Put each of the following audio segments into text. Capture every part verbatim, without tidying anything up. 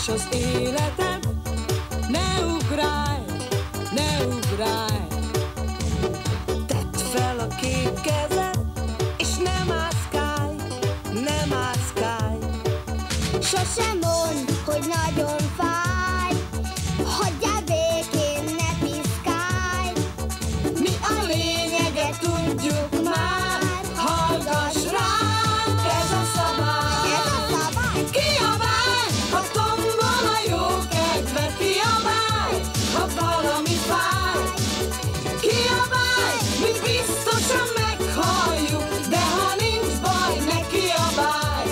az életed, ne ugrálj, ne ugrálj. Tedd fel a két kezed, és ne mászkálj, ne mászkálj. Sosem mondd, hogy nagyon fáj, hagyjál békén, ne piszkálj. Mi a lényeget tudjuk már, hallgass ránk, ez a szabály. Ez a szabály. Kiabálj, ha tombol a jó kedved, kiabálj, ha valami fáj. Kiabálj, mi biztosan meghalljuk, de ha nincs baj, ne kiabálj.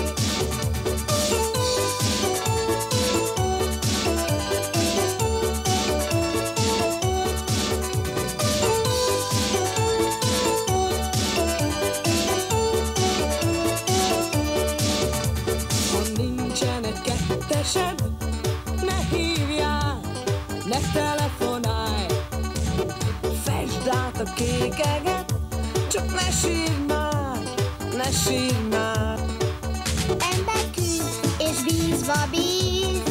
Ha nincsen egy kettesed, ne hívjál, ne telefonálj. Fesd át a kék eget, csak ne sírj már, ne sírj már. Ember küzd és bízva bíz,